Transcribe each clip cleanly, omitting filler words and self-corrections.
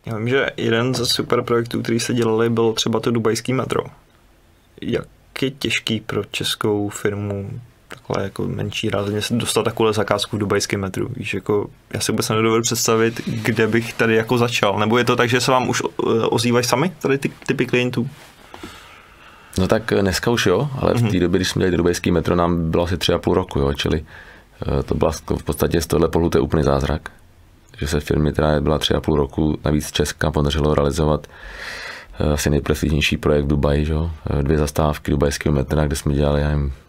Já vím, že jeden ze super projektů, který se dělali, bylo třeba to dubajský metro. Jak je těžký pro českou firmu takhle jako menší rázně se dostat takovou zakázku v dubajském metru? Víš, jako já si vůbec nedovedu představit, kde bych tady jako začal. Nebo je to tak, že se vám už ozývají sami tady ty typy klientů? No tak dneska už jo, ale v té době, když jsme dělali dubajský metro, nám bylo asi 3,5 roku, jo, čili to byla v podstatě z tohle pohledu to je úplný zázrak, že se firmě, která byla 3,5 roku, navíc Česka, podařilo realizovat asi nejprestižnější projekt v Dubaji, že? 2 zastávky dubajského metra, kde jsme dělali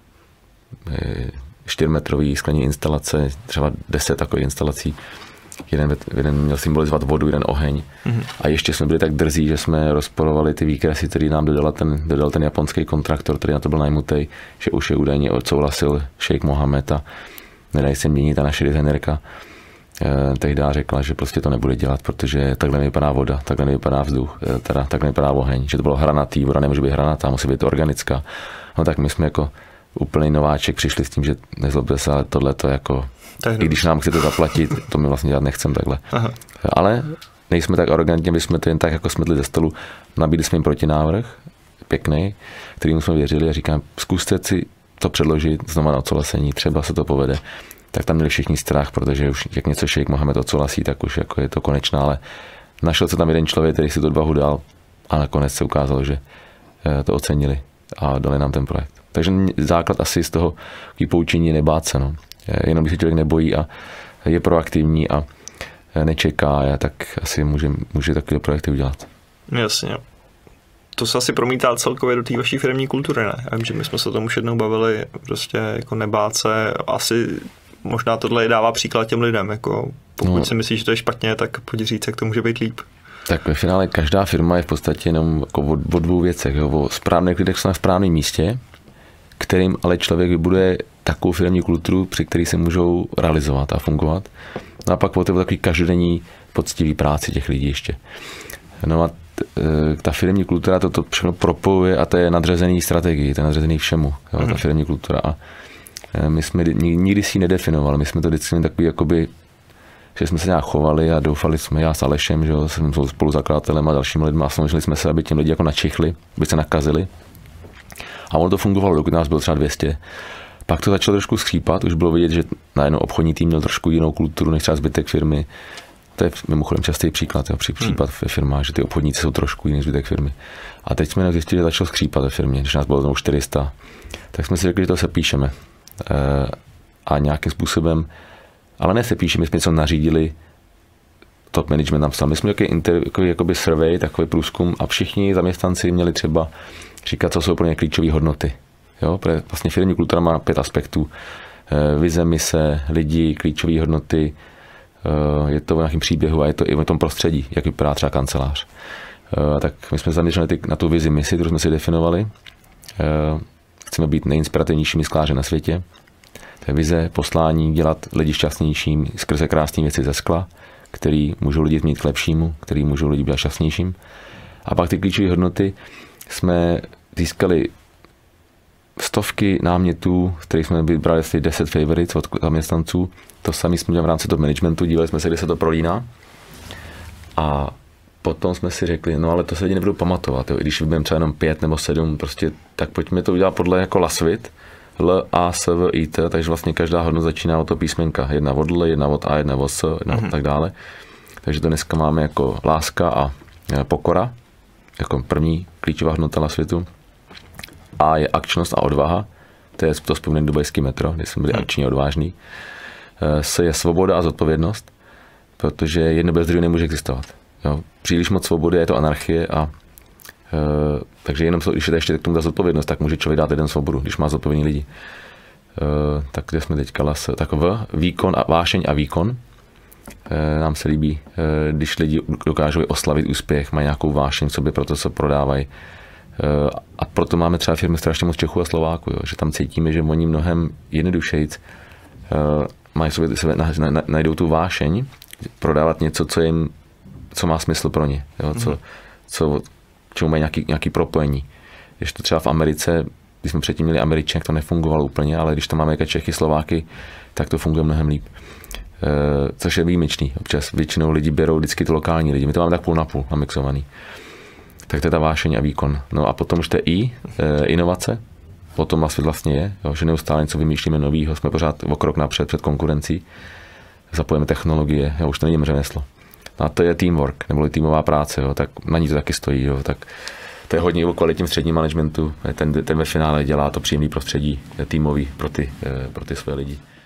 4metrový sklení instalace, třeba 10 takových instalací. Jeden měl symbolizovat vodu, jeden oheň. A ještě jsme byli tak drzí, že jsme rozporovali ty výkresy, který nám dodal ten japonský kontraktor, který na to byl najmutej, že už je údajně odsouhlasil šejk Mohamed a nedají se měnit a naše designérka tehdy řekla, že prostě to nebude dělat, protože takhle nevypadá voda, takhle nevypadá vzduch, teda takhle nevypadá oheň, že to bylo hranatý, voda nemůže být hranatá, musí být organická. No tak my jsme jako úplný nováček přišli s tím, že nezlobte se, ale tohle to jako, i když nám chcete zaplatit, to my vlastně dělat nechcem takhle. Aha. Ale nejsme tak arrogantní, aby jsme to jen tak jako smetli ze stolu, nabídli jsme jim protinávrh, pěkný, kterým jsme věřili a říkám, zkuste si to předložit znovu na odsouhlasení, třeba se to povede. Tak tam měli všichni strach, protože už jak něco šejk Mohamed odsouhlasí, tak už jako je to konečná, ale našel se tam jeden člověk, který si tu odvahu dal a nakonec se ukázalo, že to ocenili a dali nám ten projekt. Takže základ asi z toho poučení je nebát se. No. Jenom když se člověk nebojí a je proaktivní a nečeká, tak asi může takové projekty udělat. Jasně. To se asi promítá celkově do té vaší firemní kultury, ne? Já vím, že my jsme se o tom už jednou bavili, prostě jako nebát se, asi možná tohle dává příklad těm lidem, jako pokud si myslíš, že to je špatně, tak pojď říct, jak to může být líp. Tak ve finále každá firma je v podstatě jenom jako o 2 věcech, jo? O správných lidech jsou na správném místě, kterým ale člověk vybuduje takovou firemní kulturu, při který se můžou realizovat a fungovat. No a pak o takový každodenní poctivý práci těch lidí ještě. No a ta firemní kultura to všechno propojuje a to je nadřazený strategii, to je nadřazený všemu, jo, ta firemní kultura. A my jsme nikdy si ji nedefinovali, my jsme to vždycky měli takový, jakoby, že jsme se nějak chovali a doufali jsme, já s Alešem, že jo, jsem spoluzakladatelem a dalšími lidmi a snažili jsme se, aby těm lidi jako načichli, aby se nakazili. A ono to fungovalo, dokud nás bylo třeba 200. Pak to začalo trošku skřípat, už bylo vidět, že najednou obchodní tým měl trošku jinou kulturu než třeba zbytek firmy. To je mimochodem častý příklad, jo, případ ve firmách, že ty obchodníci jsou trošku jiný než zbytek firmy. A teď jsme zjistili, že začalo skřípat ve firmě, když nás bylo znovu 400, tak jsme si řekli, že to se píšeme. A nějakým způsobem, ale ne se píšeme, my jsme něco nařídili, top management nám psal. My jsme takový survey, takový průzkum a všichni zaměstnanci měli třeba říkat, co jsou pro ně klíčové hodnoty. Jo, vlastně firmní kultura má 5 aspektů. Vize, mise, lidi, klíčové hodnoty, je to o nějakém příběhu a je to i o tom prostředí, jak vypadá třeba kancelář. Tak my jsme zaměřili na tu vizi, misi, kterou jsme si definovali. Chceme být nejinspirativnějšími skláři na světě. To je vize, poslání, dělat lidi šťastnějším skrze krásné věci ze skla, který můžou lidi změnit k lepšímu, který můžou lidi být šťastnějším. A pak ty klíčové hodnoty jsme získali stovky námětů, z kterých jsme vybrali asi 10 favorites od zaměstnanců. To samé jsme dělali v rámci top managementu, dívali jsme se, kde se to prolíná. A potom jsme si řekli, no ale to se lidi nebudou pamatovat, jo. I když vybudeme třeba jenom 5 nebo 7, prostě, tak pojďme to udělat podle jako Lasvit, L, A, S, V, I, T, takže vlastně každá hodnota začíná od toho písmenka. Jedna od L, jedna od A, jedna od S, jedna a tak dále. Takže to dneska máme jako láska a pokora, jako první klíčová hodnota na světu. A je akčnost a odvaha, to je to vzpomínané dubajský metro, kde jsme byli akční a odvážní. S je svoboda a zodpovědnost, protože jedno bez druhého nemůže existovat. Jo. Příliš moc svobody, je to anarchie a takže jenom když je ještě k tomu ta zodpovědnost, tak může člověk dát jeden svobodu, když má zodpovědní lidi. Tak kde jsme teďka tak výkon a vášeň a výkon. Nám se líbí, když lidi dokážou oslavit úspěch, mají nějakou vášeň v sobě, proto se prodávají. A proto máme třeba firmy strašně moc Čechů a Slováků, jo, že tam cítíme, že oni mnohem jednodušejc mají sobě, najdou tu vášeň, prodávat něco, co má smysl pro ně, jo, k čemu mají nějaký propojení. Když to třeba v Americe, když jsme předtím měli Američany, to nefungovalo úplně, ale když tam máme jako Čechy, Slováky, tak to funguje mnohem líp. což je výjimečný. Občas většinou lidi berou vždycky to lokální lidi. My to máme tak půl na půl namixovaný. Tak to je ta vášeň a výkon. No a potom už to je inovace. Potom asi vlastně je, jo, že neustále něco vymýšlíme novýho, jsme pořád o krok napřed před konkurencí. Zapojíme technologie, jo, už to není řemeslo. No a to je teamwork, nebo týmová práce, jo, tak na ní to taky stojí. Jo, tak to je hodně o kvalitním středním managementu. Ten ve finále dělá to příjemný prostředí týmový pro ty své lidi.